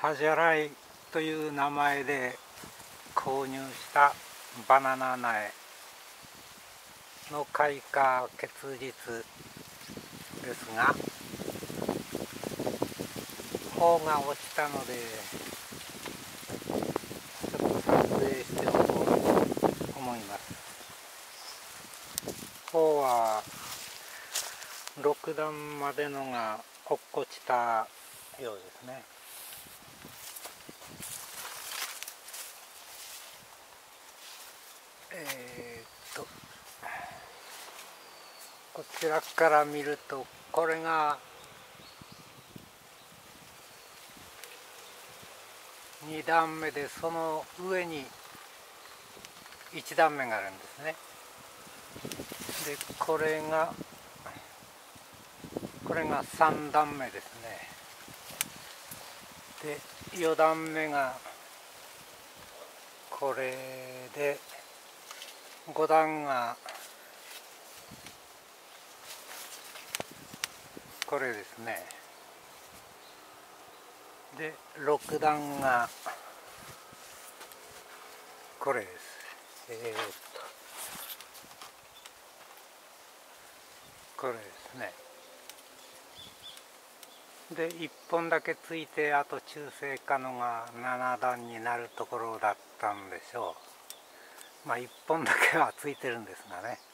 ハジャライという名前で購入したバナナ苗の開花結実ですが、穂が落ちたのでちょっと撮影しておこうと思います。穂は6段までのが落っこちたようですね。こちらから見ると、これが2段目で、その上に1段目があるんですね。でこれが3段目ですね。で4段目がこれで、5段がこれですね。で6段がこれです。これですね。で1本だけついて、あと中性化のが7段になるところだったんでしょう。1本だけはついてるんですがね。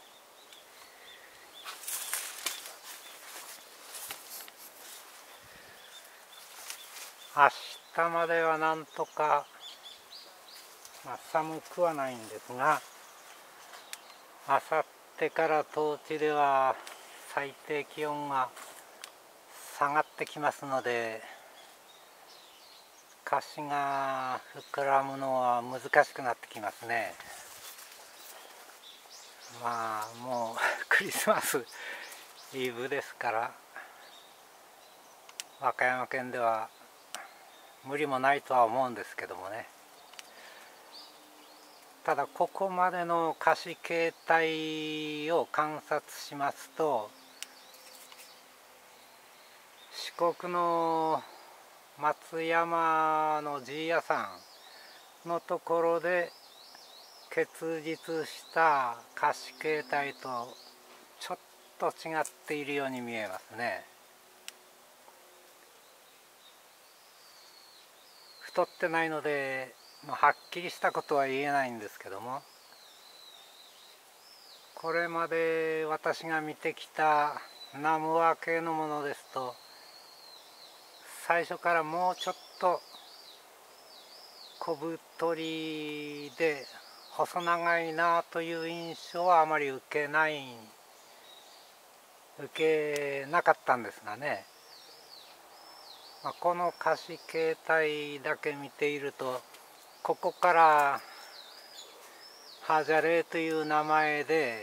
明日まではなんとか、寒くはないんですが、明後日から当地では最低気温が下がってきますので、菓子が膨らむのは難しくなってきますね。もうクリスマスイブですから、和歌山県では無理もないとは思うんですけどもね。ただここまでの菓子形態を観察しますと、四国の松山の爺屋さんのところで結実した菓子形態とちょっと違っているように見えますね。太ってないので、はっきりしたことは言えないんですけども、これまで私が見てきたナムワ系のものですと、最初からもうちょっと小太りで細長いなという印象はあまり受けなかったんですがね。この菓子形態だけ見ていると、ここからハジャレーという名前で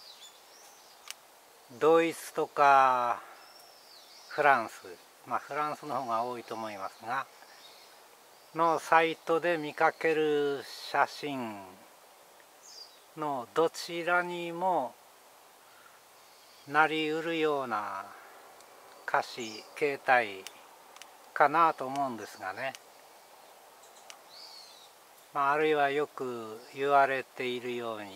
ドイツとかフランス、フランスの方が多いと思いますがのサイトで見かける写真のどちらにもなりうるような菓子形態かなと思うんですがね。あるいはよく言われているように、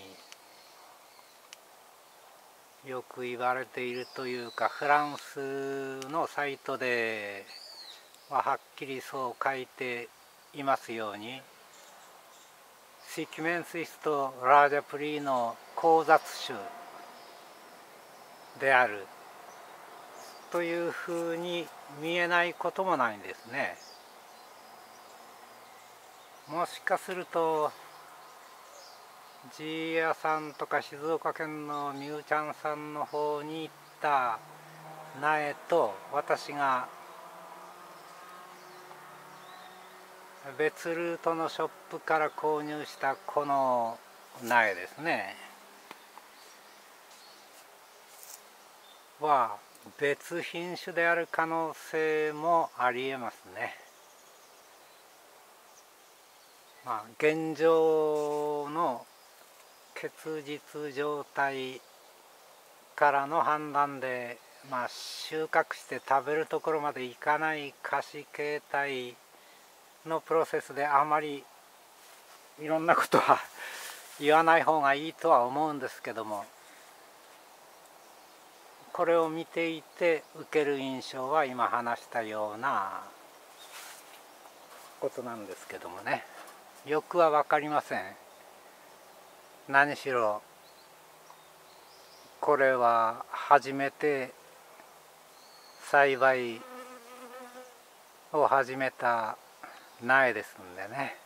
よく言われているというか、フランスのサイトではっきりそう書いていますように、シキメンシスとラージャプリーの交雑種であるというふうに見えないこともないんですね。もしかすると爺屋さんとか静岡県のみゆちゃんさんの方に行った苗と、私が別ルートのショップから購入したこの苗ですねは別品種である可能性もありえますね。現状の結実状態からの判断で、収穫して食べるところまでいかない菓子形態のプロセスであまりいろんなことは言わない方がいいとは思うんですけども、これを見ていて受ける印象は今話したようなことなんですけどもね、よくは分かりません。何しろこれは初めて栽培を始めた苗ですんでね、